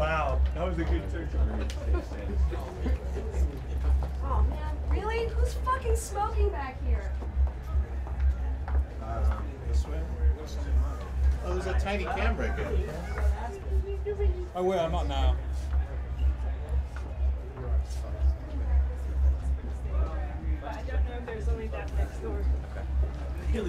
Wow, that was a good turn. Oh man, really? Who's fucking smoking back here? This way? Oh, there's a tiny camera again. Oh wait, I'm not now. I don't know if there's only that next door. Are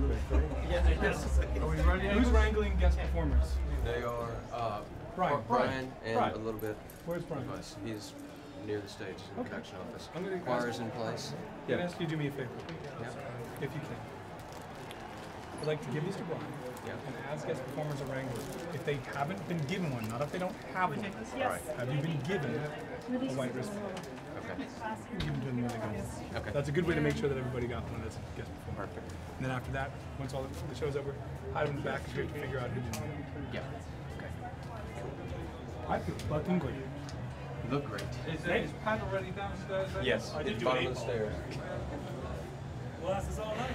we ready? Who's wrangling guest performers? They are Brian. and Brian. a little bit. Where's Brian? of us. He's near the stage in the production office. I'm gonna Choir's in place. I'm gonna ask you to do me a favor, Yeah. if you can. I'd like to give these to Brian. Yeah. And as guest performers are wranglers, if they haven't been given one, not if they don't have one. Yes. Have you been given a white wristband? Okay. Give them to them when they go. Okay. That's a good way to make sure that everybody got one as a guest performer. Perfect. And then after that, once all the show's over, hide them in the back because we have to figure out who didn't win. Yeah. Okay. I feel fucking great. You look great. Is Pat already downstairs? Yes. I did It's do bottom an of the 8 stairs. Well, that's us all night.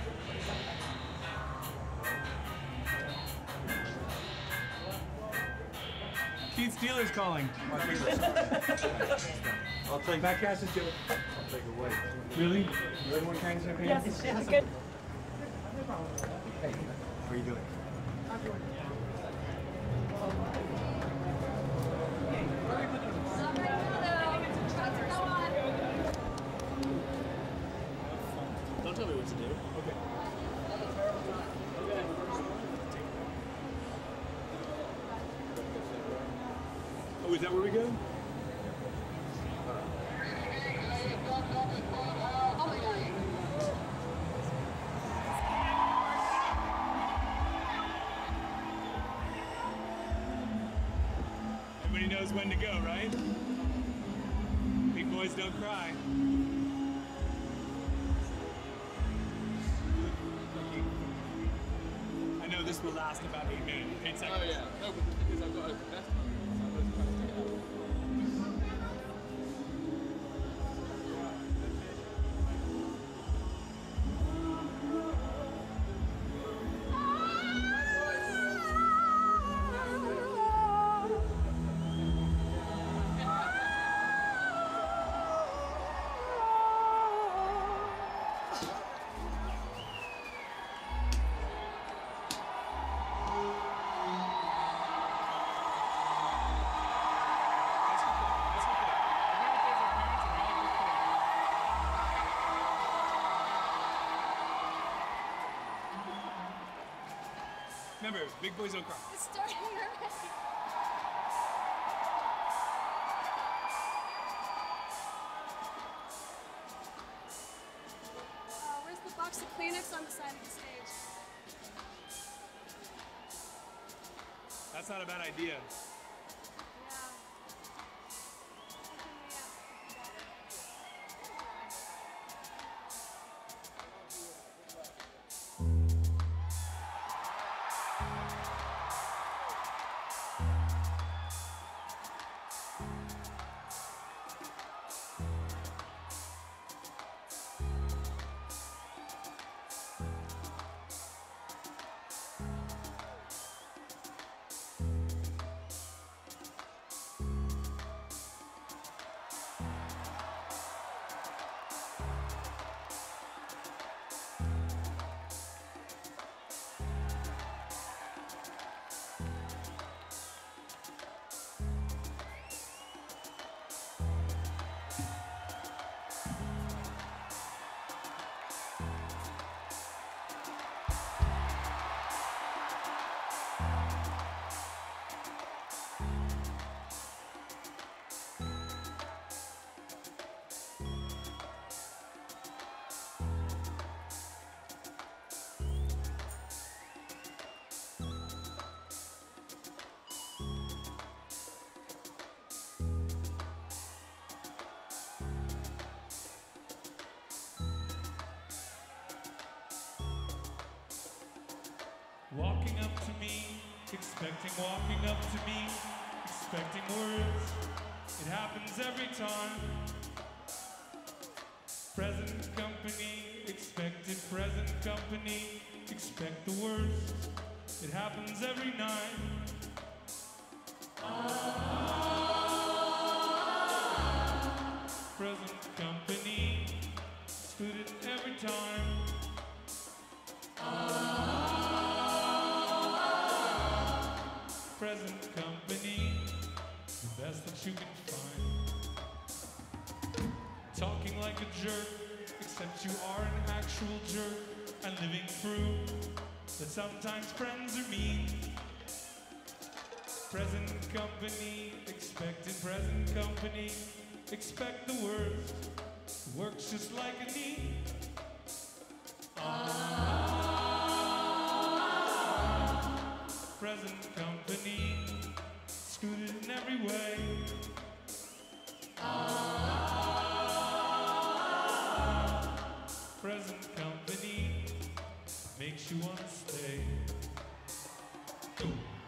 Keith Steeler's calling. I'll take Matt Cash is good. I'll take a wait. Really? You really want carrying champagne? Yes, yes, good. How are you doing? Don't tell me what to do. Okay. Oh, is that where we go? Everybody knows when to go, right? Big boys don't cry. I know this will last about 8 seconds. Oh yeah, no, but the thing is I've got to open that one. So I was trying to take it out. Remember, big boys don't cry. It's starting already. Where's the box of Kleenex on the side of the stage? That's not a bad idea. Yeah. Walking up to me, expecting walking up to me, expecting words. It happens every time. Present company, expected present company, expect the worst. It happens every night. excluded every time. Present company, the best that you can find. Talking like a jerk, except you are an actual jerk. And living through that sometimes friends are mean. Present company, expecting present company. Expect the worst, works just like a need. Present company, screwed in every way. Present company makes you want to stay. Go.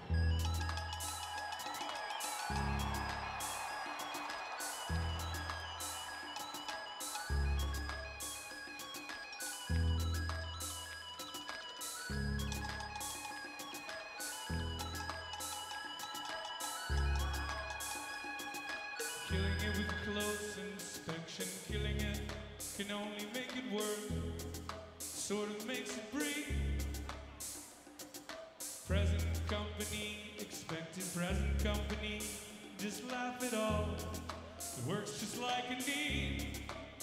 Killing it with close inspection, killing it can only make it work, sort of makes it breathe. Present company, expected present company, just laugh it off, it works just like a need.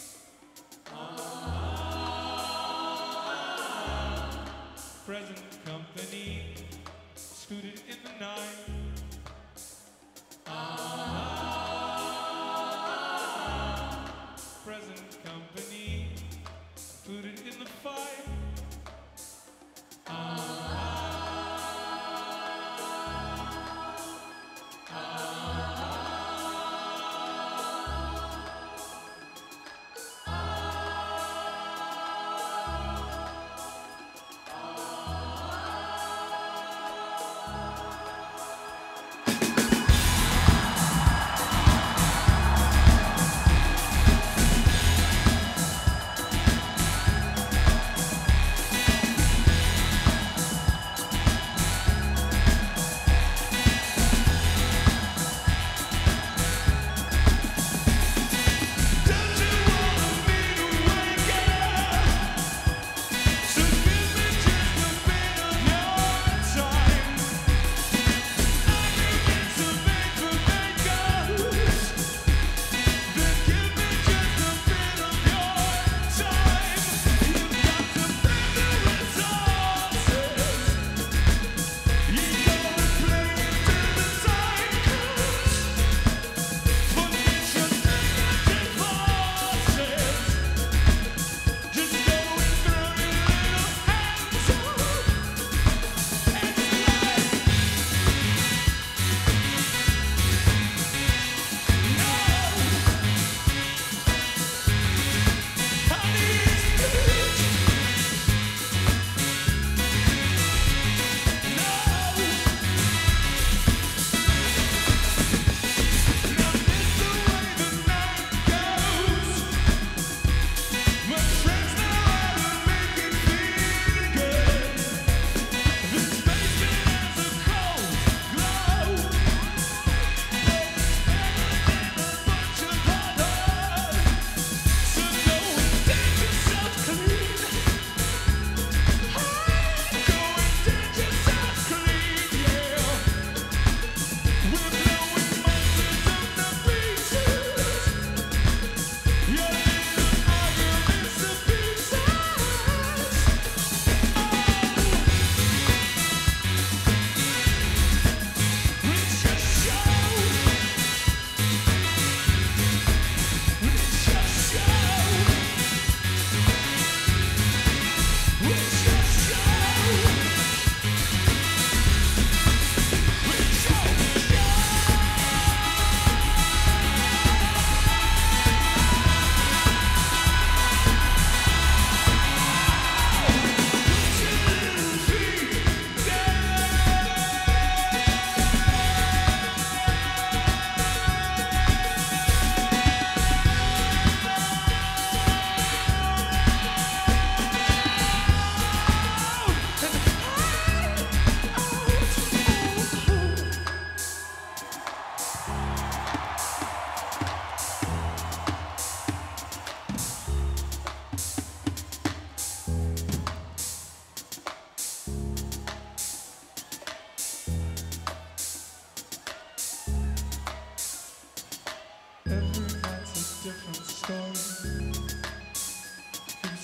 Present company, scooted in the night. Present company, put it in the fight.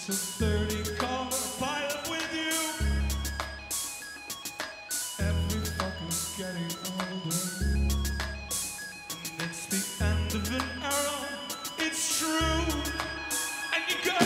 It's a 30-car pilot with you. Every fucker's getting older. And it's the end of an era. It's true. And you go.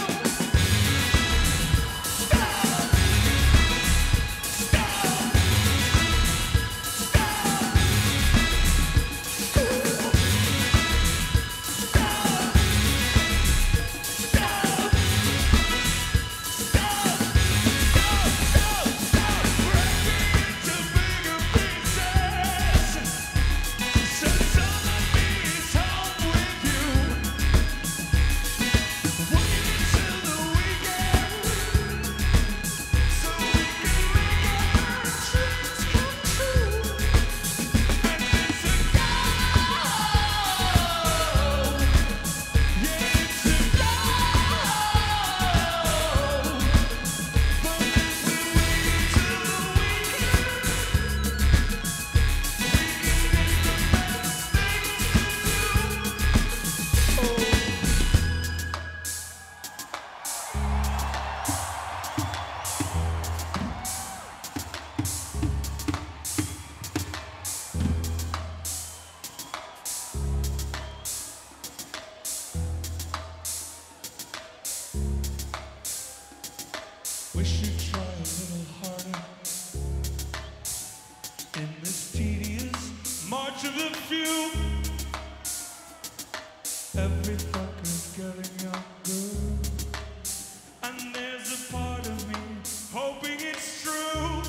Wish you'd try a little harder in this tedious march of the few. Every fucker's getting younger, and there's a part of me hoping it's true.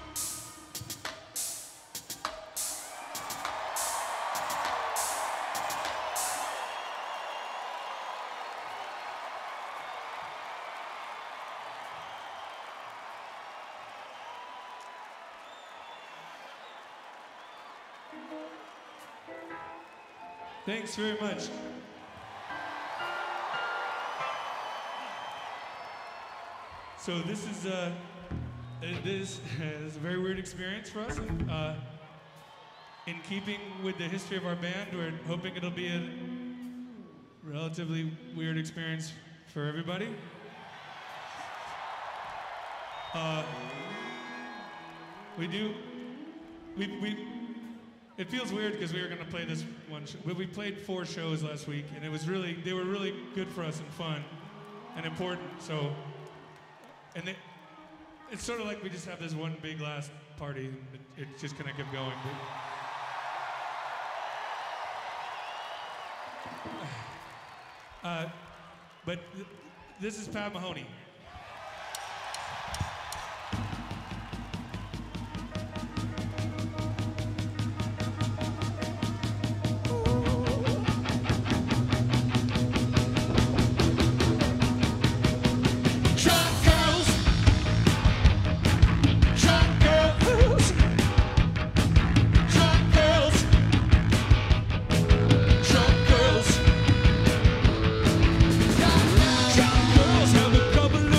Thanks very much. So this is a very weird experience for us. In keeping with the history of our band, we're hoping it'll be a relatively weird experience for everybody. It feels weird because we were gonna play this one show, but we played 4 shows last week, and they were really good for us and fun and important. So, it's sort of like we just have this one big last party, and it just kind of kept going. But this is Pat Mahoney. Couple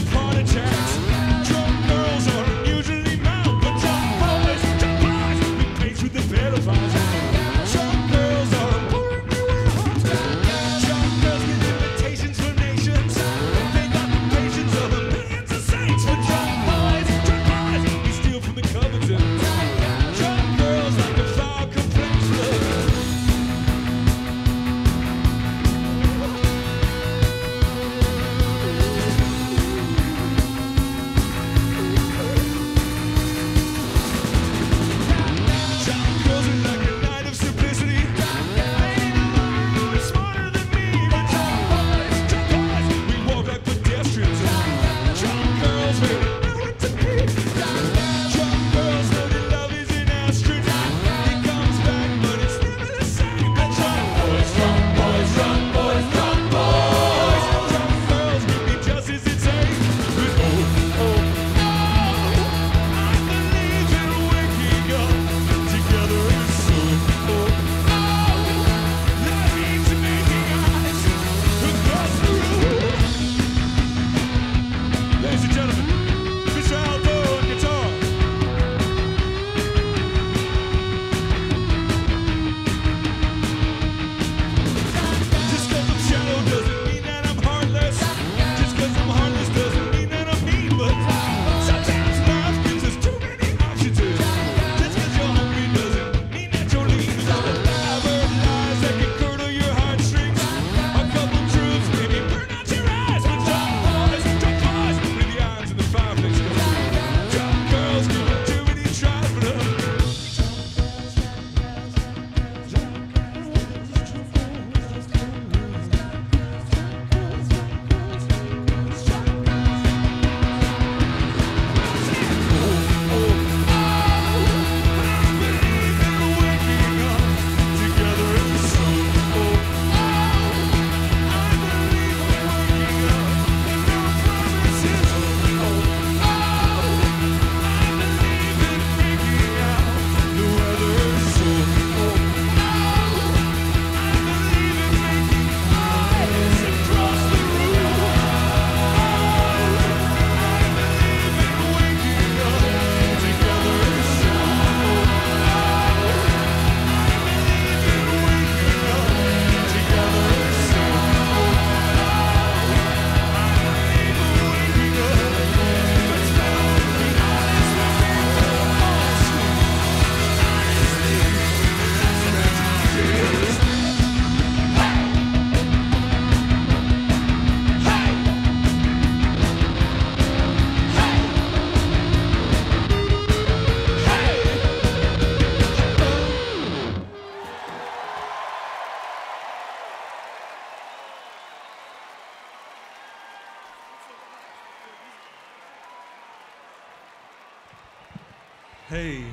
Hey.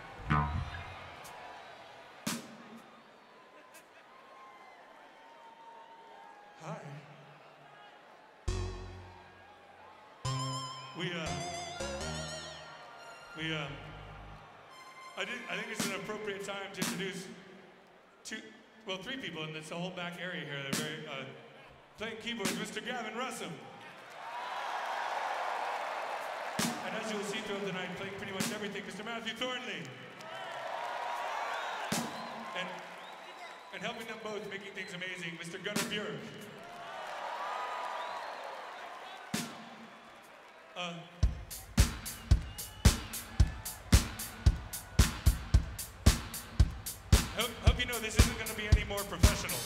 Hi. I think it's an appropriate time to introduce three people in this whole back area here. They're very, playing keyboards, Mr. Gavin Russum. And as you will see throughout the night, playing pretty much everything, Mr. Matthew Thornley. And helping them both, making things amazing, Mr. Gunnar Björk. Hope you know this isn't going to be any more professional.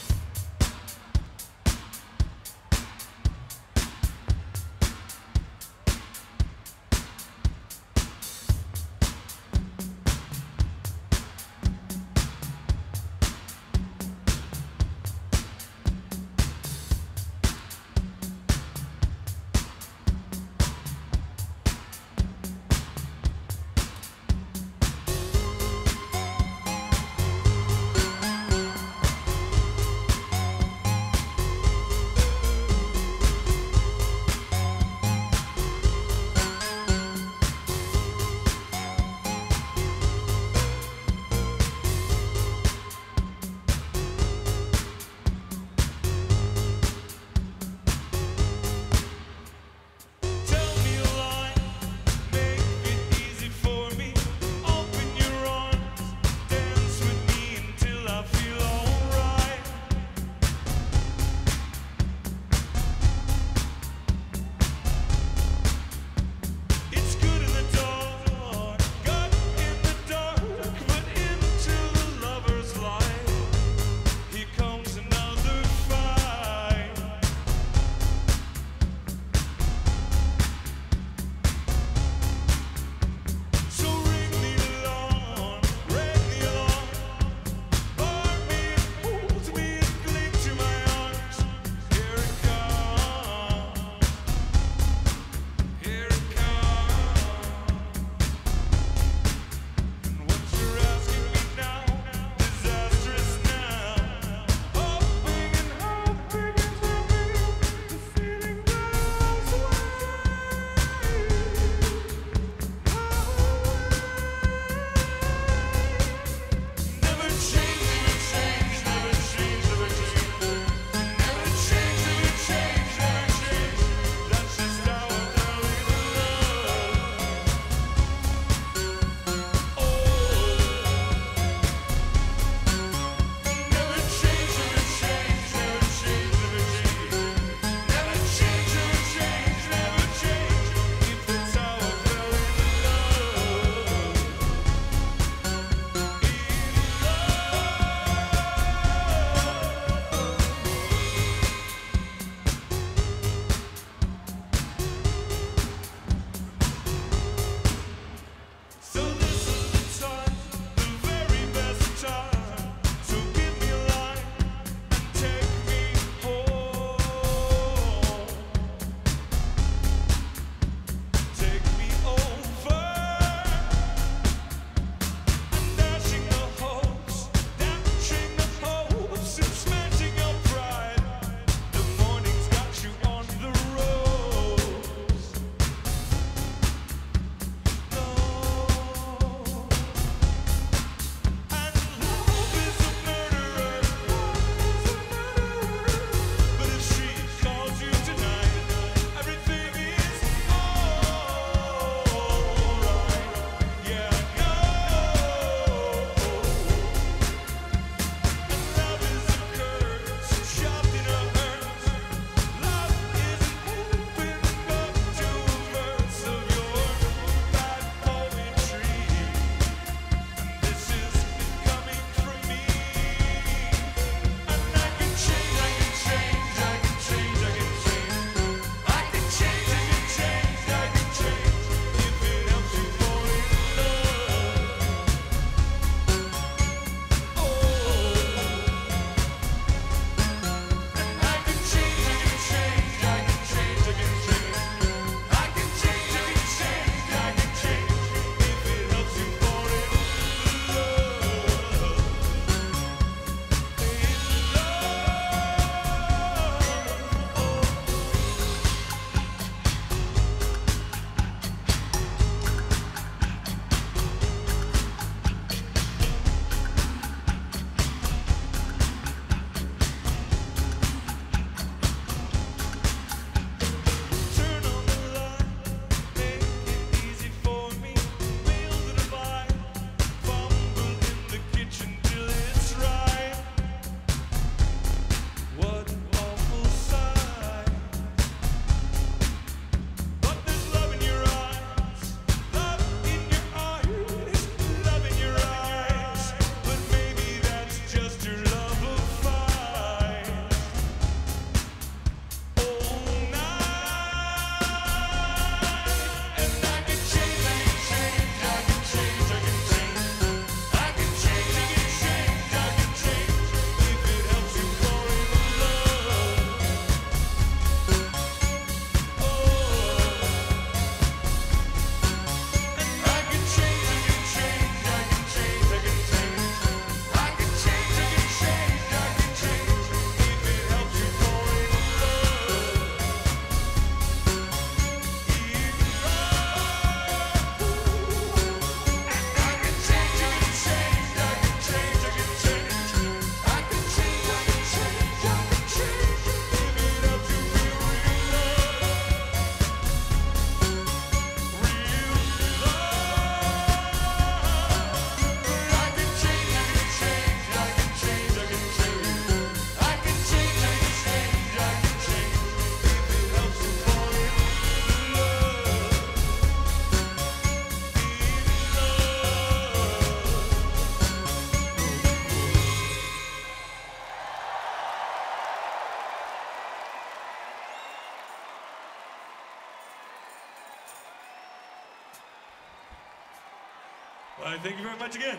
Thank you very much again.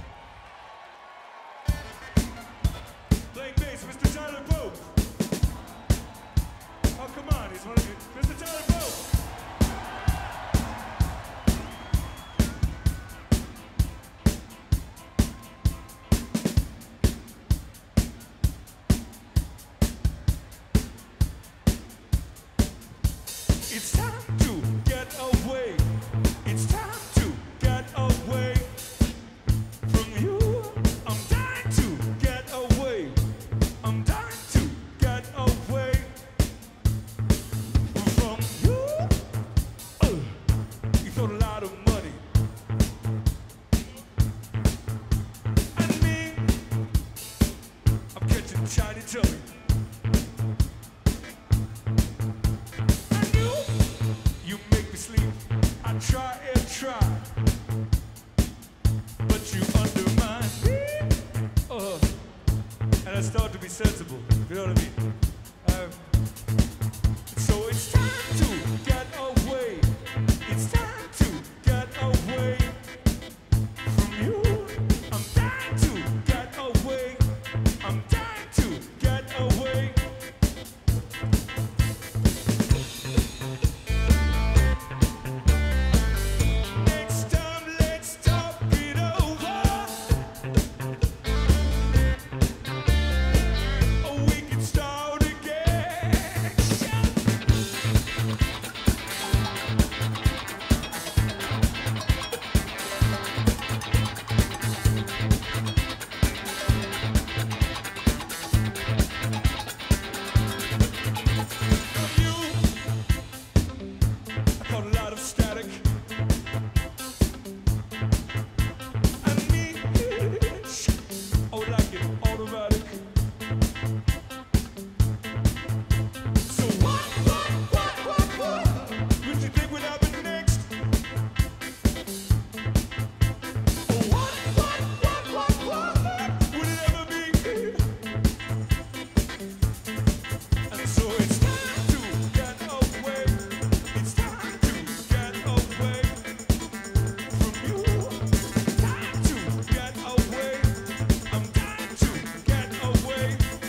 Playing bass, Mr. Tyler Pope. Oh, come on, he's one of you. Mr. Tyler Pope. It's time to get away. It's time to get away from you. I'm dying to get away. I'm dying to get away from you. You got a lot of money. And me, I'm catching shiny tummy. You make me sleep. I try and try, but you undermine me. And I start to be sensible. You know what I mean? So it's time to get away. It's time to get away from you. I'm dying to get away. I'm dying to get away. Next time, let's talk it over. Oh, we can start again. You, I caught a lot of static. And me, I would like it automatic. So what would you think would happen next? Oh, what would it ever be? And so it's time to get away. It's time to get away from you. Time to get away. I'm dying to get away.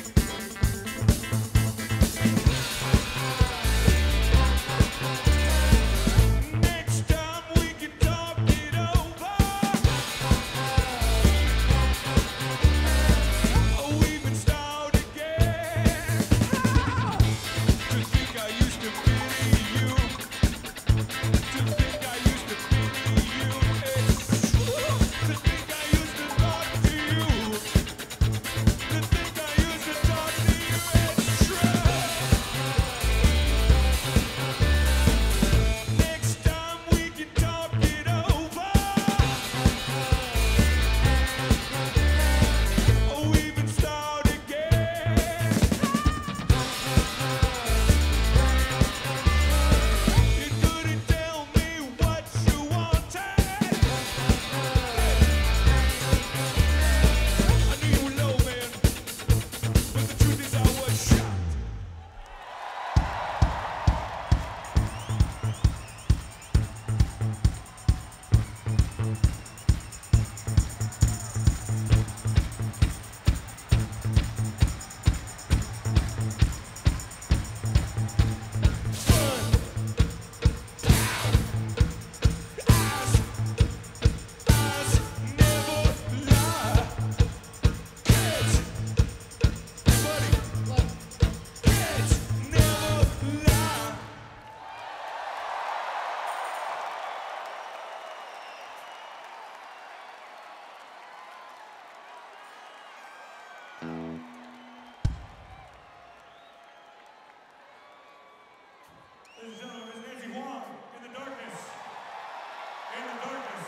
Next time we can talk it over. Oh, we can start again. To think I used to pity you. To think I used to pity you. To think I used to talk to you. To think I used to talk to you. It's true. Next time we can talk it over. Oh, we can start again. You couldn't tell me what you wanted. I knew you were low, man, but the truth is I was shocked. Eyes never lie. Kids, buddy, kids never lie. Ladies and gentlemen, Miss Nancy Wong, In the Darkness. In the Darkness.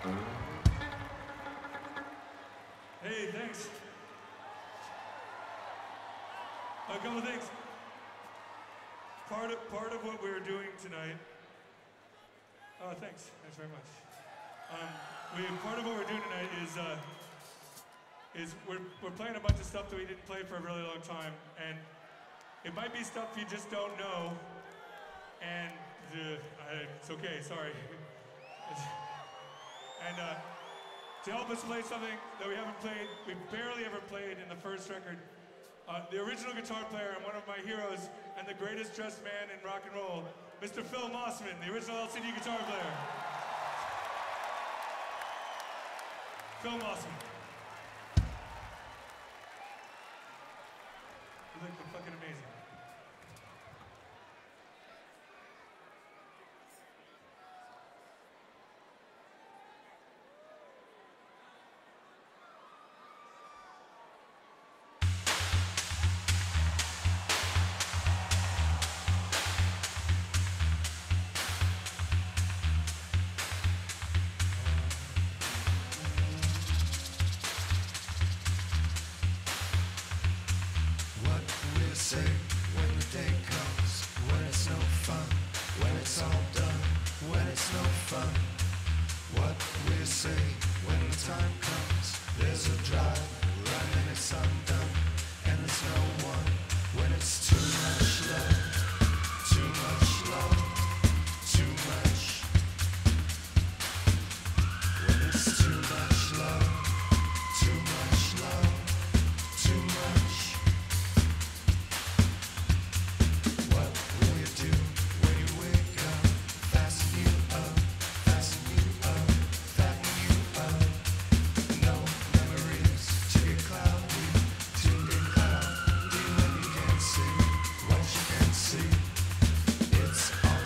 Hey, thanks. A couple things. Part of what we're doing tonight. Oh, thanks. Thanks very much. Part of what we're doing tonight is we're playing a bunch of stuff that we didn't play for a really long time, and it might be stuff you just don't know. And it's okay. Sorry. And to help us play something that we haven't played, we barely ever played in the first record. The original guitar player and one of my heroes and the greatest dressed man in rock and roll, Mr. Phil Mossman, the original LCD guitar player. Phil Mossman. You look fucking amazing. It's all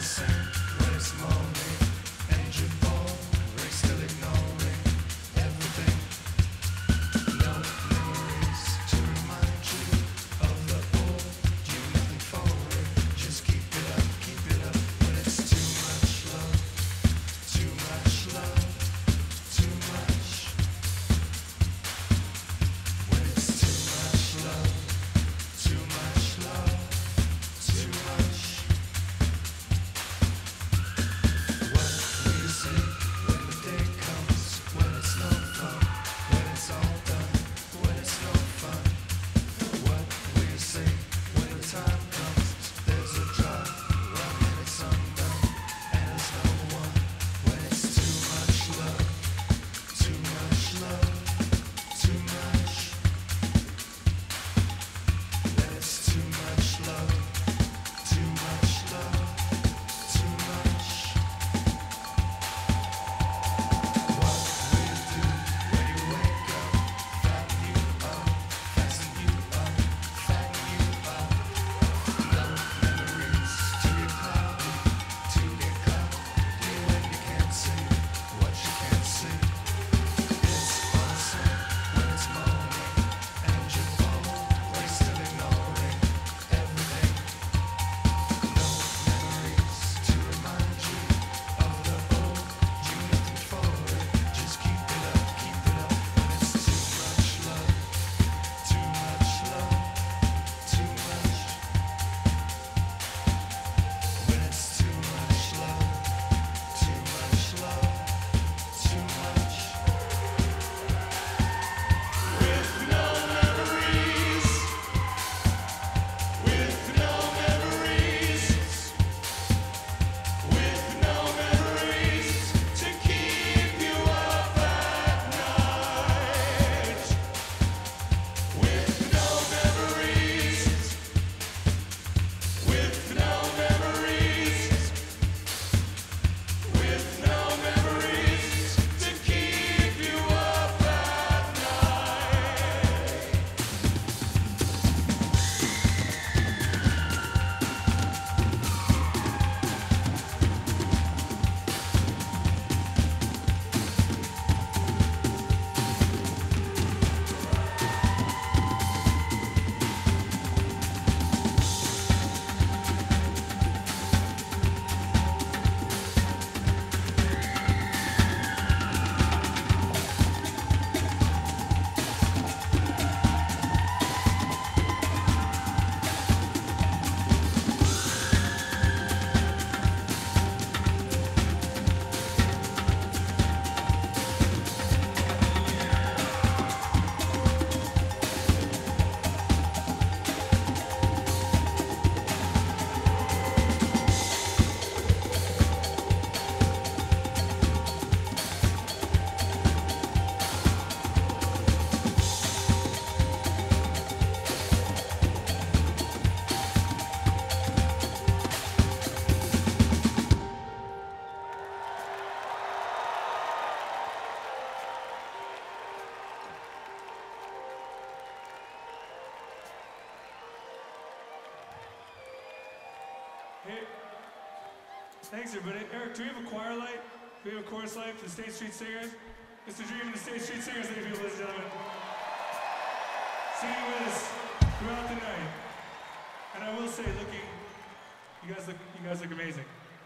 Thanks, everybody. Eric, do we have a choir light? Do we have a chorus light for the State Street Singers? Mr. Dream and the State Street Singers, ladies and gentlemen. Singing with us throughout the night. And I will say, you guys look amazing.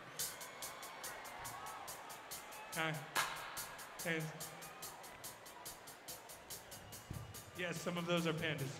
And yes, some of those are pandas.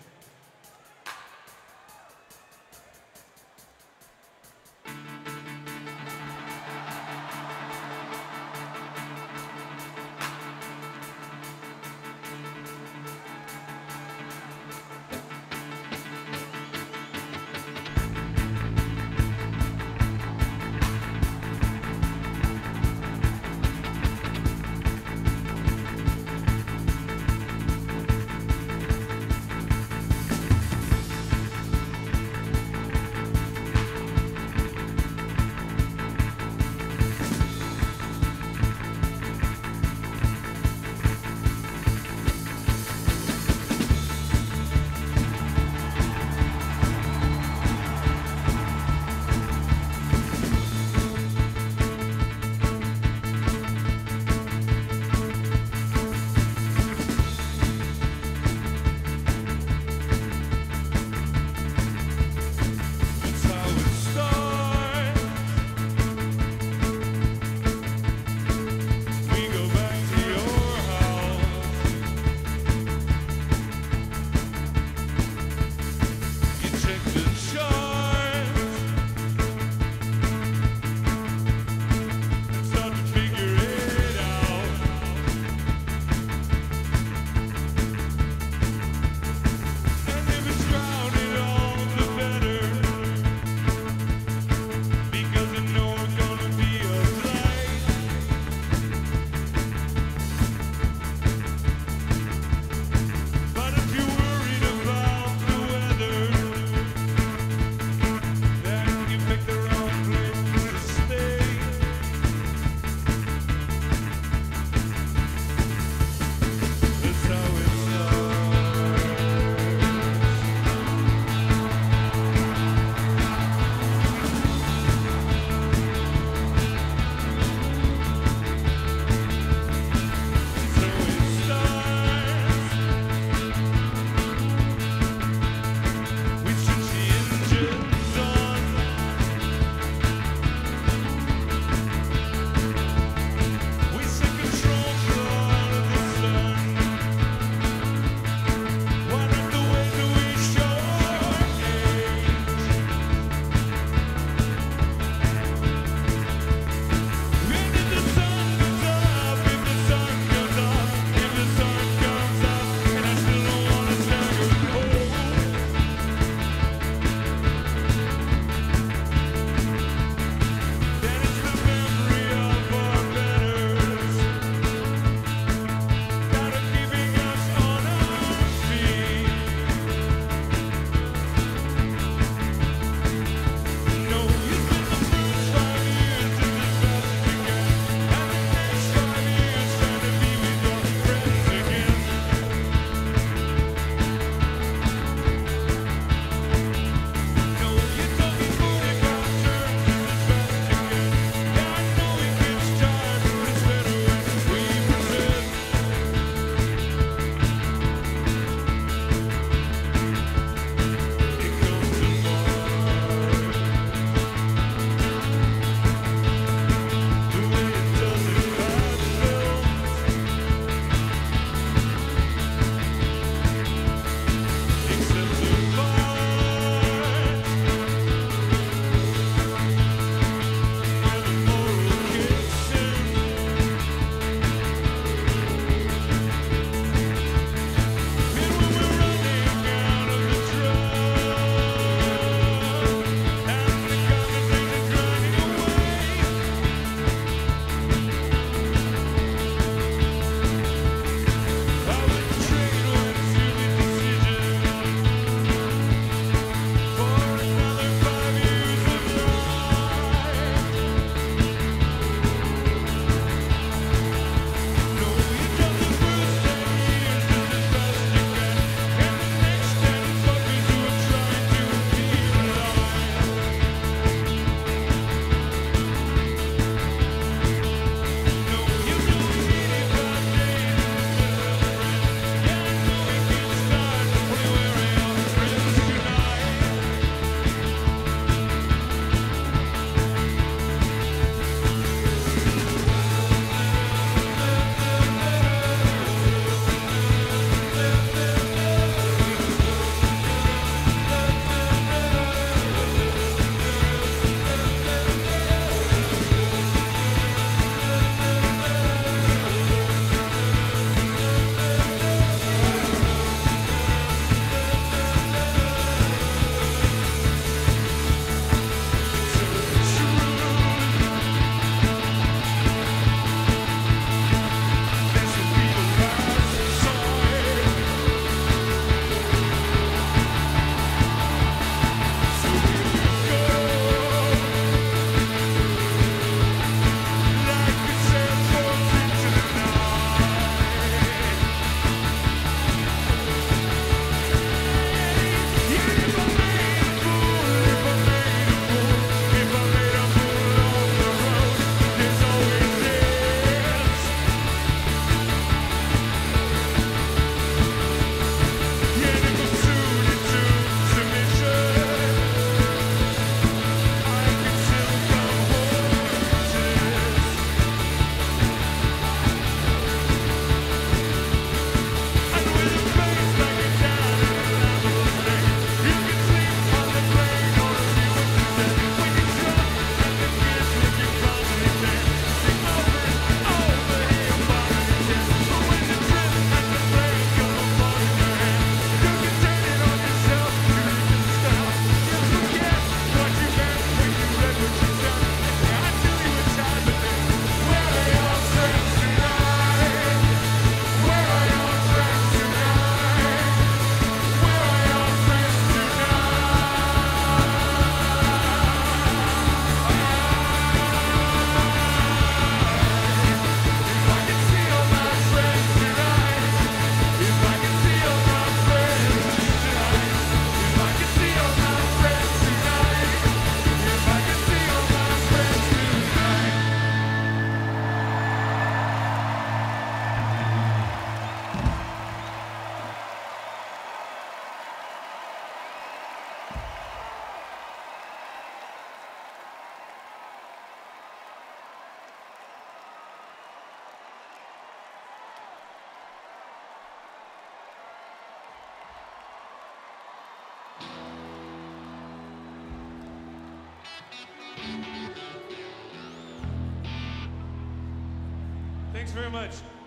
Thanks very much.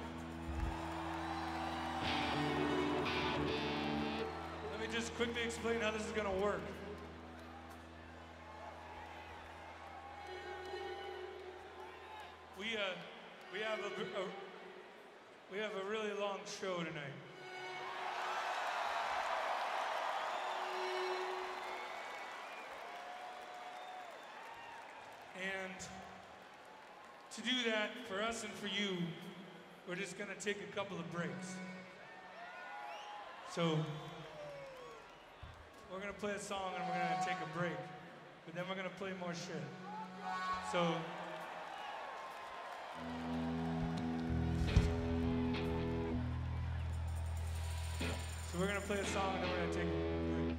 Let me just quickly explain how this is going to work. We have a really long show tonight. And to do that, for us and for you, we're just gonna take a couple of breaks. So, we're gonna play a song and we're gonna take a break. But then we're gonna play more shit. So we're gonna play a song and then we're gonna take a break.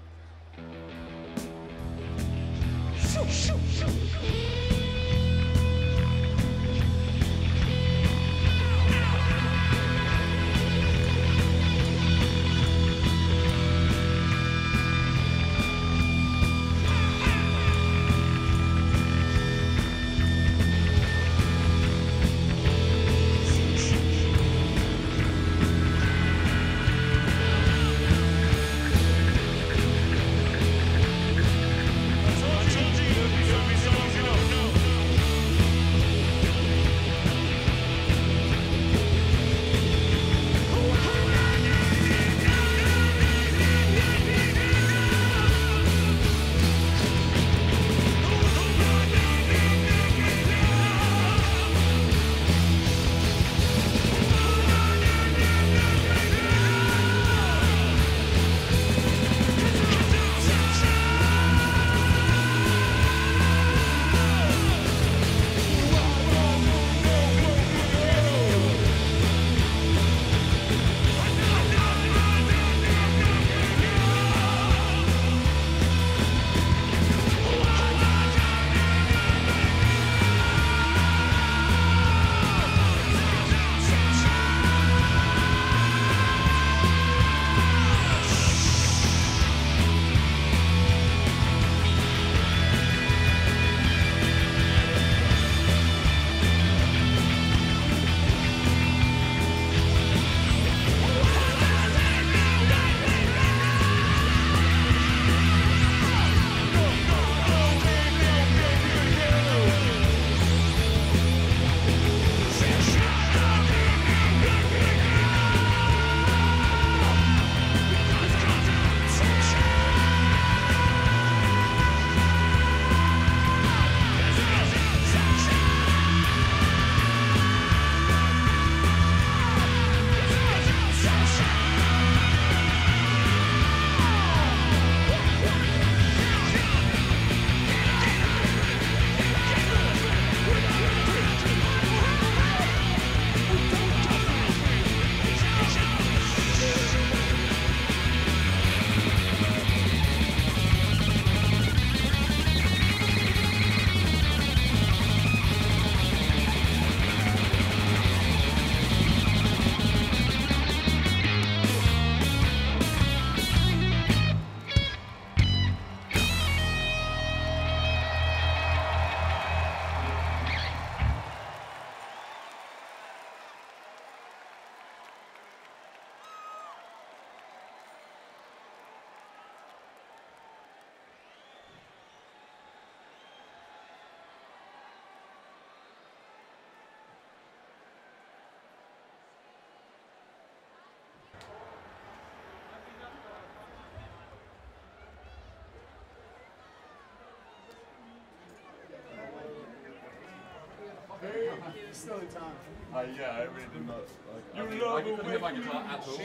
Still in time. Yeah, I really do not. You love I couldn't hear my guitar at all.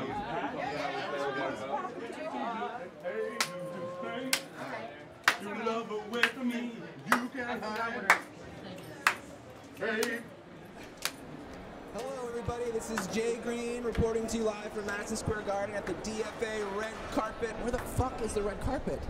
You love away from me. You can hide. Hey. Hello everybody, this is Jay Green reporting to you live from Madison Square Garden at the DFA Red Carpet. Where the fuck is the red carpet?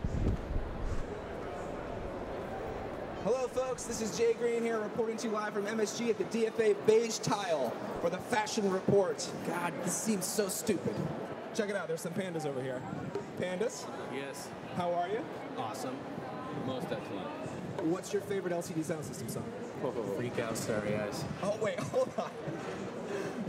Hello folks, this is Jay Green here reporting to you live from MSG at the DFA Beige Tile for the Fashion Report. God, this seems so stupid. Check it out, there's some pandas over here. Pandas? Yes. How are you? Awesome. Most excellent. What's your favorite LCD sound system song? Freak out, Starry Eyes. Oh wait, hold on.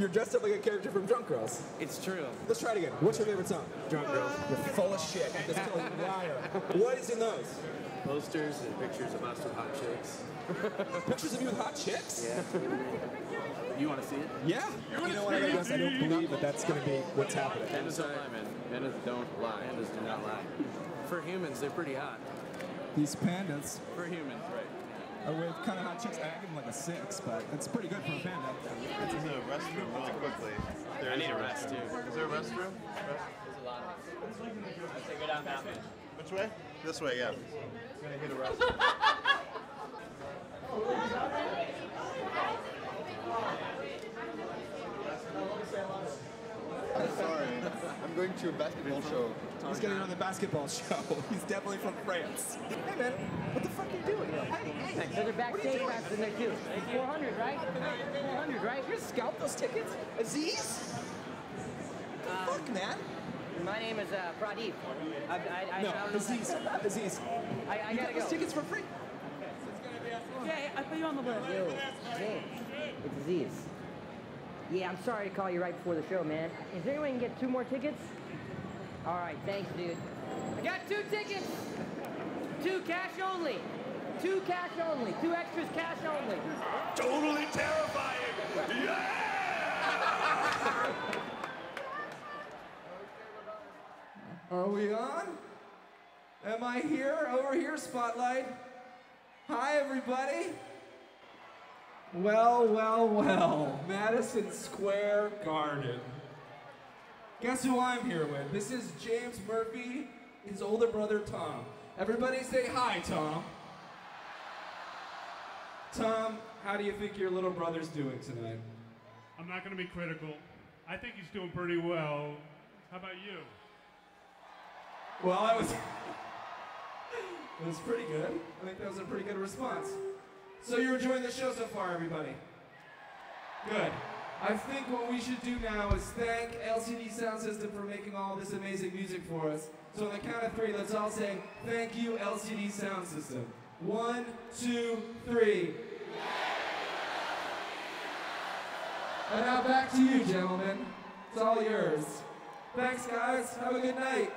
You're dressed up like a character from Drunk Girls. It's true. Let's try it again. What's your favorite song? Drunk Girls. You're full of shit. This is a liar. What is in those? Posters and pictures of us with hot chicks. Pictures of you with hot chicks? Yeah. You want to see it? Yeah. You know what, I gotta be honest, I don't believe that that's gonna be what's happening. Pandas don't lie, man. Pandas don't lie. Pandas do not lie. For humans, they're pretty hot. These pandas For humans, right. are with kind of hot chicks. I give them like a 6, but it's pretty good for a panda. It's in the restroom really quickly. I need a rest, too. Is there a restroom? There's a lot of I'd say go down that way. Which way? This way, yeah. Gonna hit a restroom. I'm sorry. I'm going to a basketball show. He's getting on the basketball show. He's definitely from France. Hey man, what the fuck are you doing? Hey, So they're backstage passes in there too. 400, right? 400, right? you're gonna scalp those tickets? Aziz? Fuck, man. My name is Pradeep. I No, don't know Aziz. Aziz. I You gotta got those go. tickets for free. Yeah, I put you on the list. Yo, James, it's Aziz. Yeah, I'm sorry to call you right before the show, man. Is there any way you can get 2 more tickets? All right, thanks, dude. I got 2 tickets. 2 cash only. 2 cash only. 2 extras cash only. Totally terrifying! Yeah! Are we on? Am I here? Over here, Spotlight. Hi, everybody. Well, well, well. Madison Square Garden. Guess who I'm here with? This is James Murphy, his older brother, Tom. Everybody say hi, Tom. Tom, how do you think your little brother's doing tonight? I'm not going to be critical. I think he's doing pretty well. How about you? Well, it was pretty good. I think that was a pretty good response. So you're enjoying the show so far, everybody? Good. I think what we should do now is thank LCD Sound System for making all this amazing music for us. So on the count of 3, let's all say, thank you, LCD Sound System. 1, 2, 3. And now back to you, gentlemen. It's all yours. Thanks, guys. Have a good night.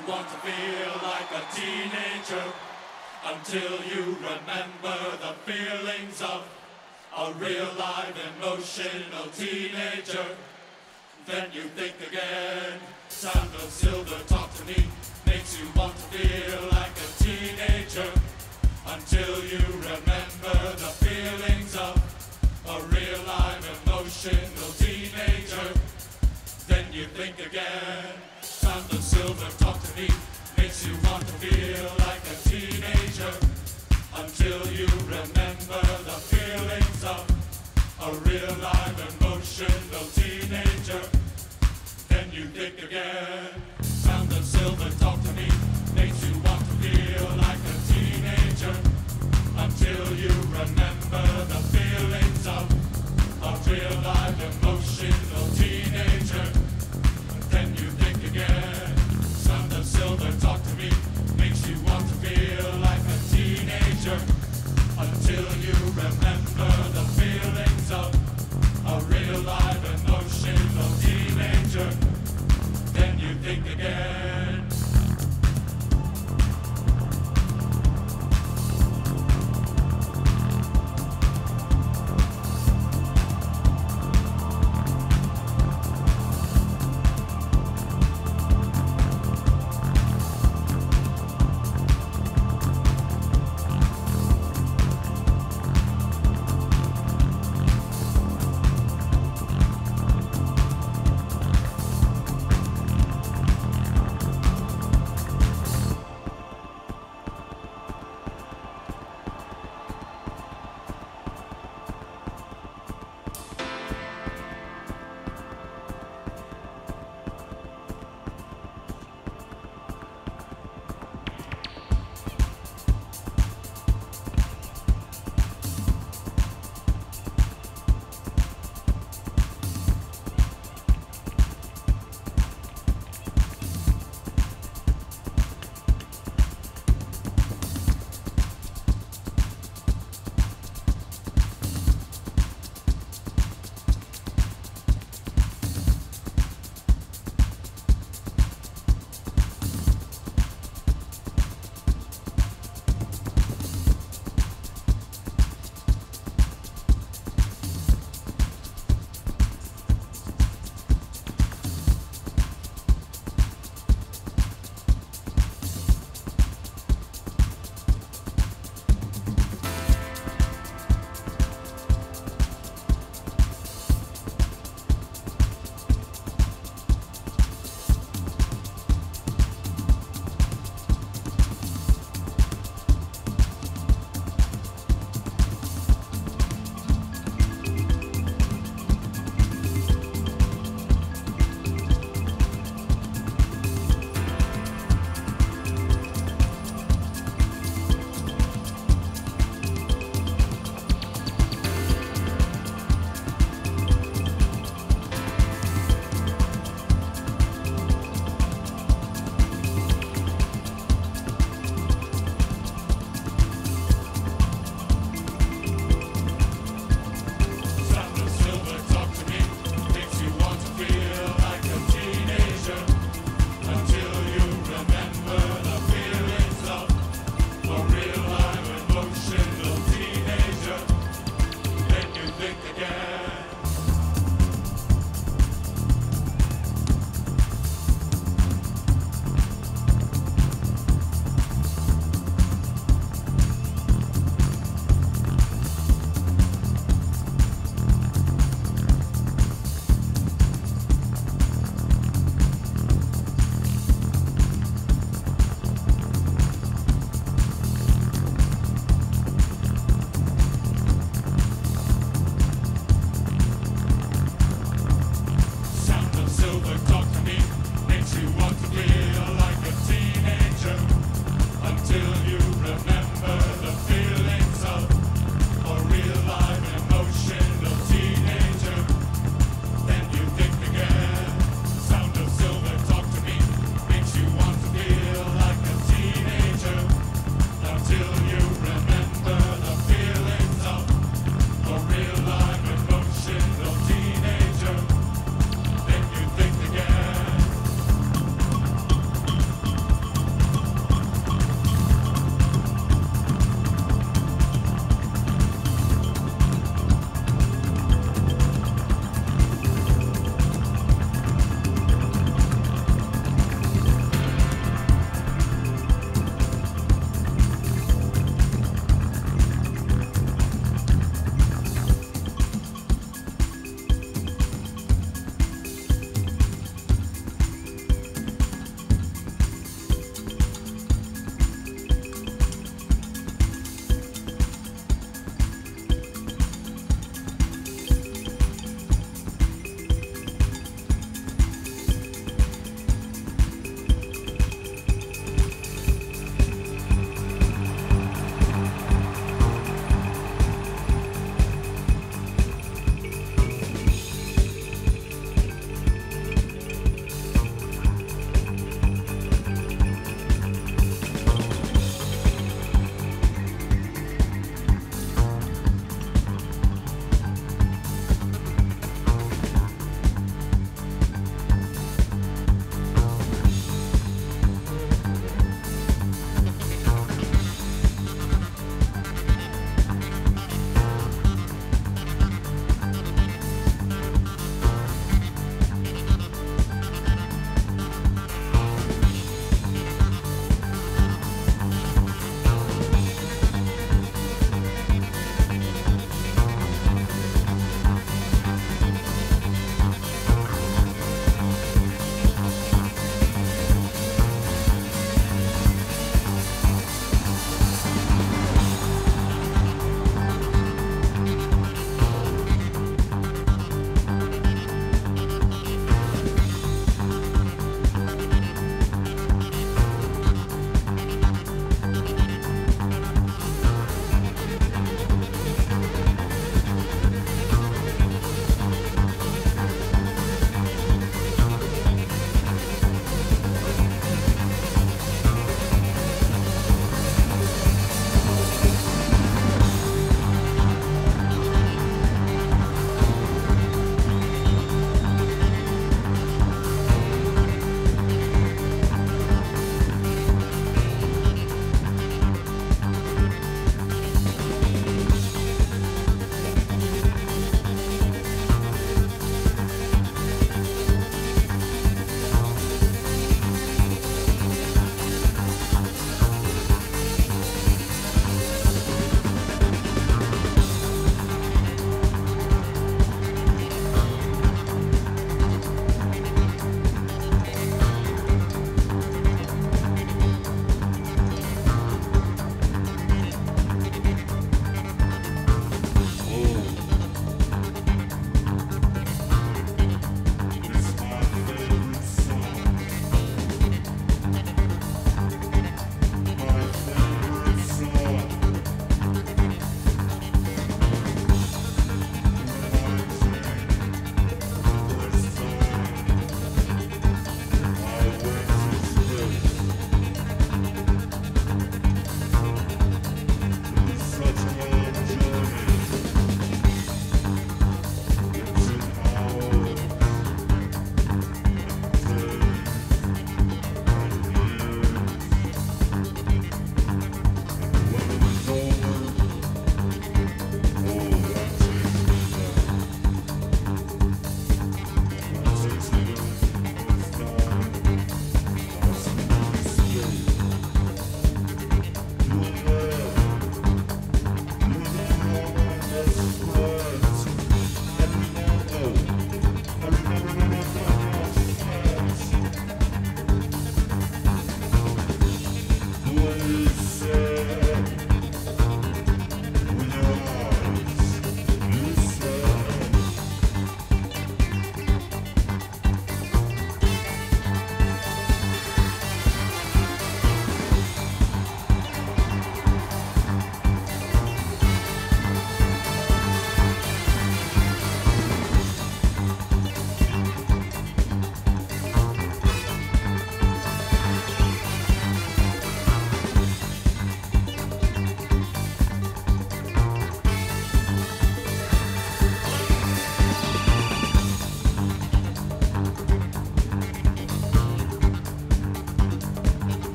want to feel like a teenager until you remember the feelings of a real live emotional teenager. Then you think again. Sound of silver talk to me makes you want to feel like a teenager until you remember the feelings of a real live emotional teenager. Then you think again. Sound of silver talk to me makes you want to feel like a teenager until you remember the feelings of a real live emotional teenager. Then you think again. Sound of silver talk to me makes you want to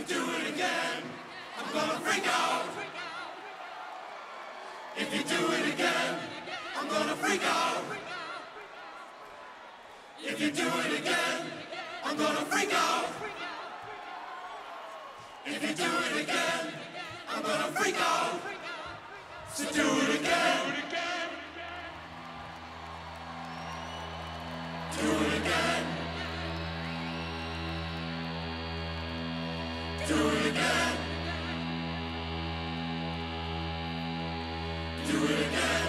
you do it again, I'm gonna freak out. If you do it again, I'm gonna freak out. If you do it again, I'm gonna freak out. If you do it again, I'm gonna freak out. So do it again. Do it again. Do it again. Do it again.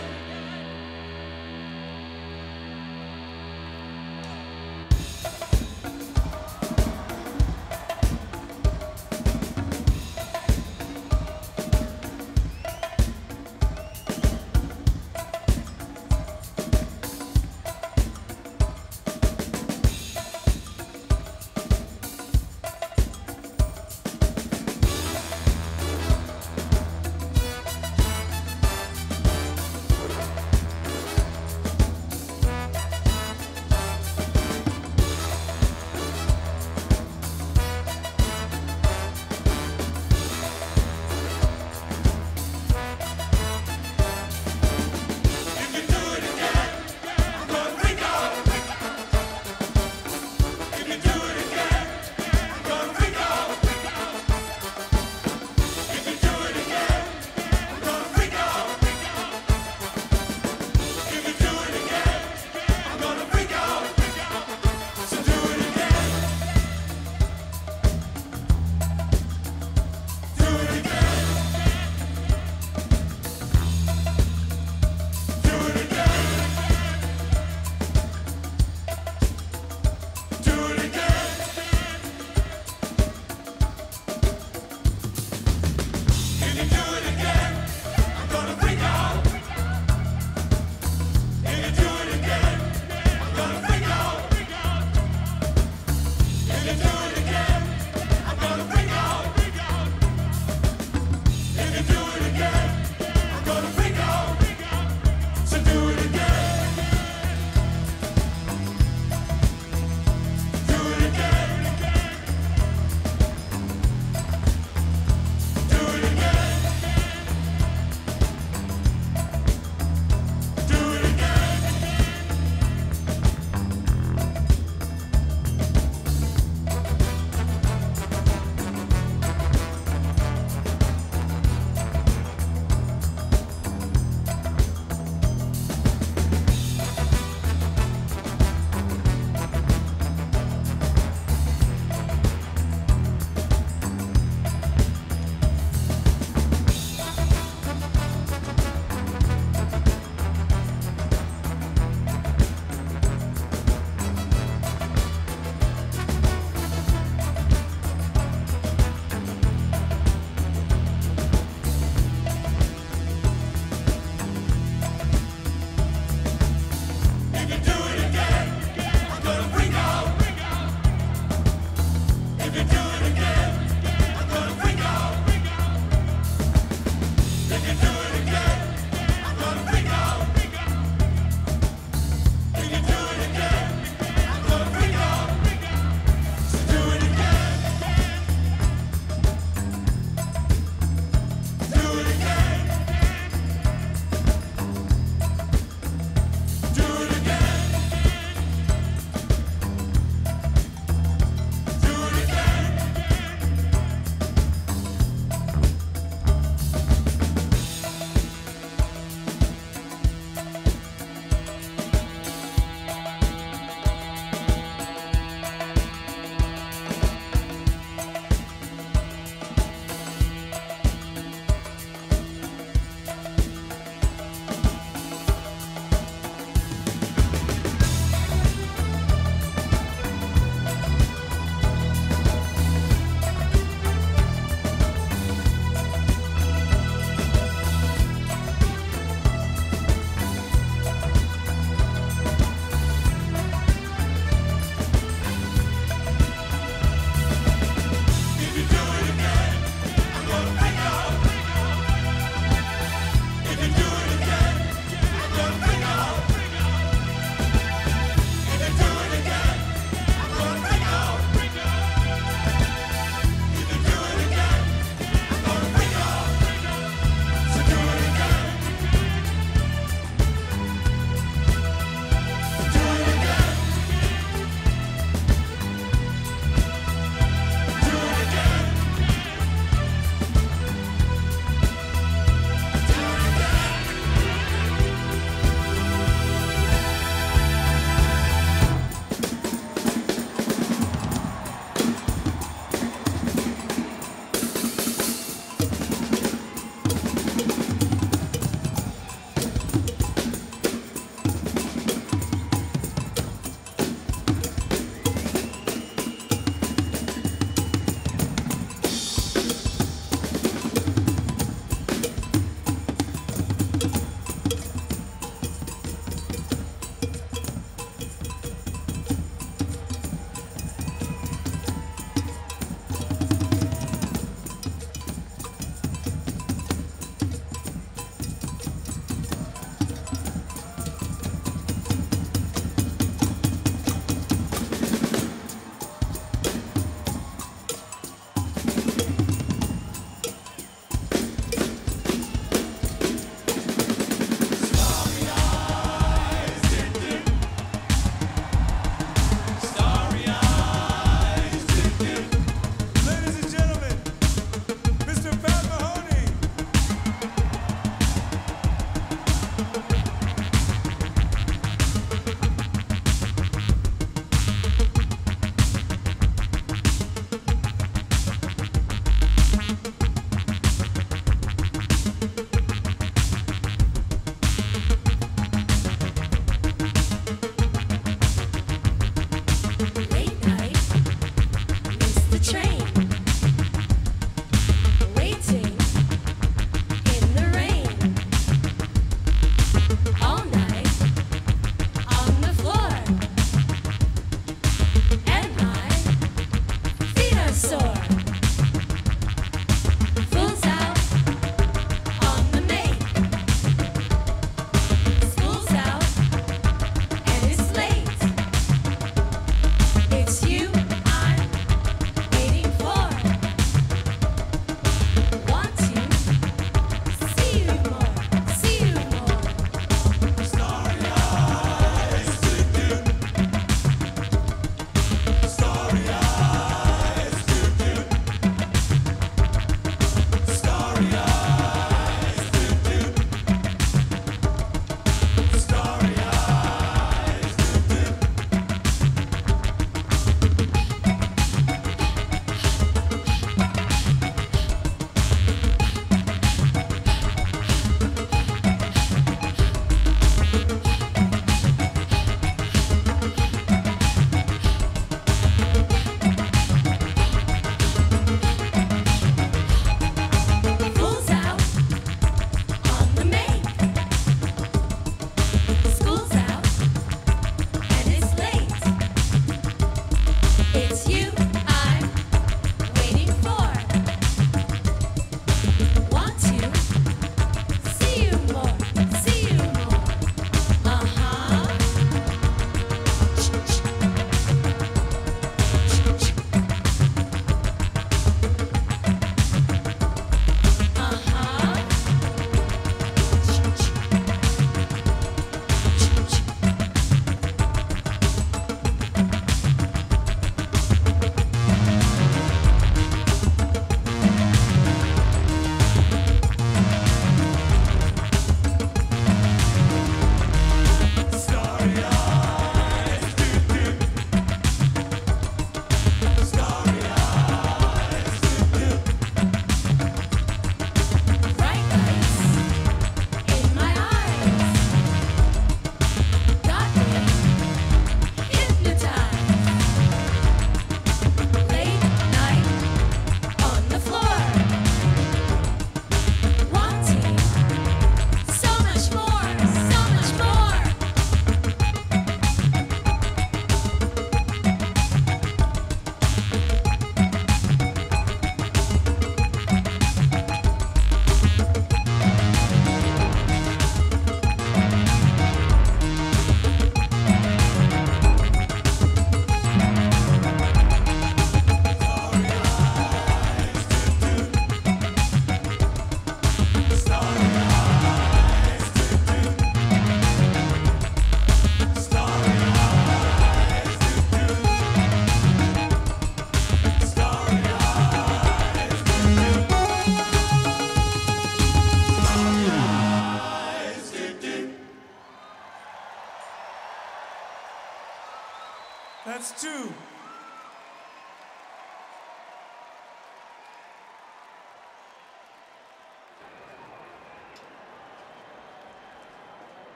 2.